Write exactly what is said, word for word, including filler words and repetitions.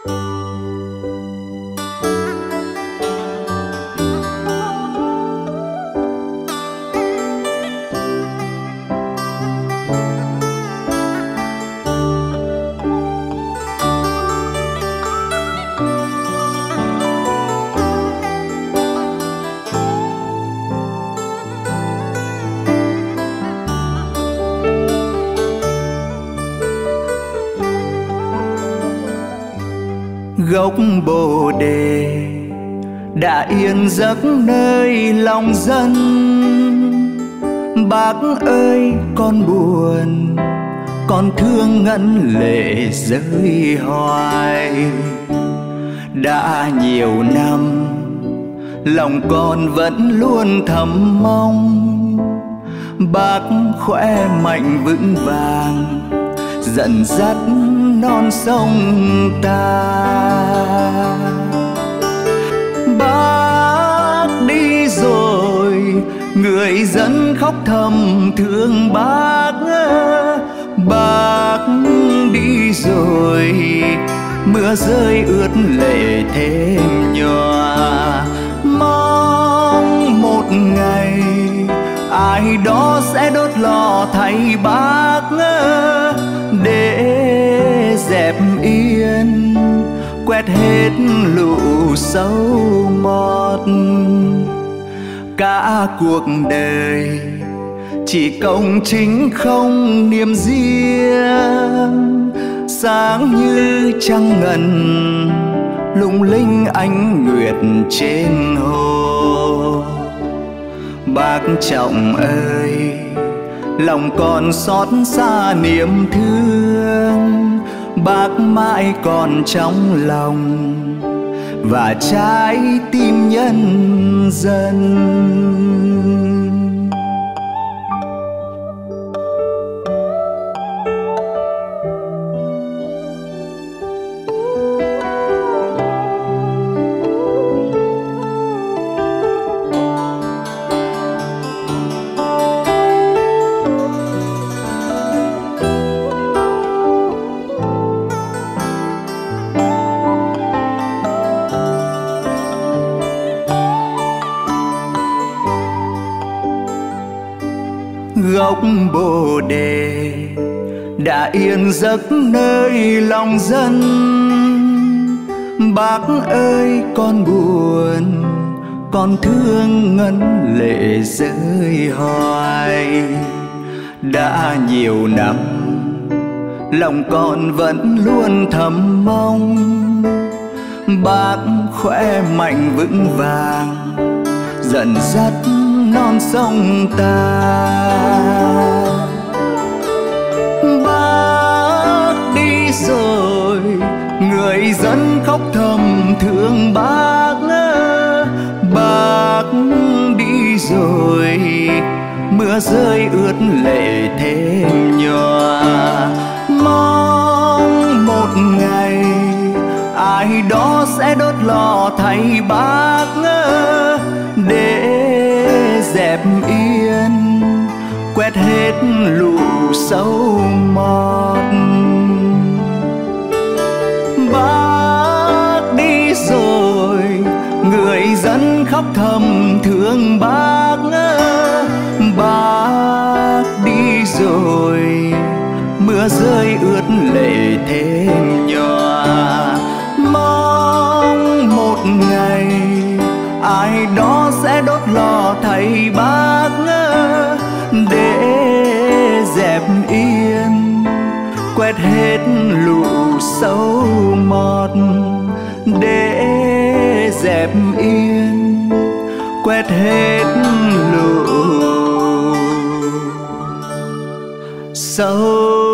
Gốc bồ đề đã yên giấc nơi lòng dân. Bác ơi con buồn, con thương ngân lệ rơi hoài. Đã nhiều năm lòng con vẫn luôn thầm mong bác khỏe mạnh vững vàng dẫn dắt non sông ta. Bác đi rồi người dân khóc thầm thương bác. Bác đi rồi mưa rơi ướt lệ thêm nhòa. Mong một ngày ai đó sẽ đốt lò thay bác để dẹp yên quét hết lũ sâu mọt. Cả cuộc đời chỉ công chính không niềm riêng, sáng như trăng ngần lung linh ánh nguyệt trên hồ. Bác Trọng ơi, lòng còn xót xa niềm thương. Bác mãi còn trong lòng và trái tim nhân dân. Gốc bồ đề đã yên giấc nơi lòng dân. Bác ơi con buồn, con thương ngân lệ rơi hoài. Đã nhiều năm lòng con vẫn luôn thầm mong bác khỏe mạnh vững vàng dẫn dắt non sông ta. Bác đi rồi người dân khóc thầm thương bác. Bác đi rồi mưa rơi ướt lệ thêm nhòa. Mong một ngày ai đó sẽ đốt lò thay bác để dẹp yên quét hết lũ sâu mọt. Bác đi rồi người dân khóc thầm thương bác. Bác đi rồi mưa rơi ướt lệ thêm nhòa. Mong một ngày ai đó sẽ đốt lò thay bác để dẹp yên quét hết lũ sâu mọt. Để dẹp yên quét hết lũ sâu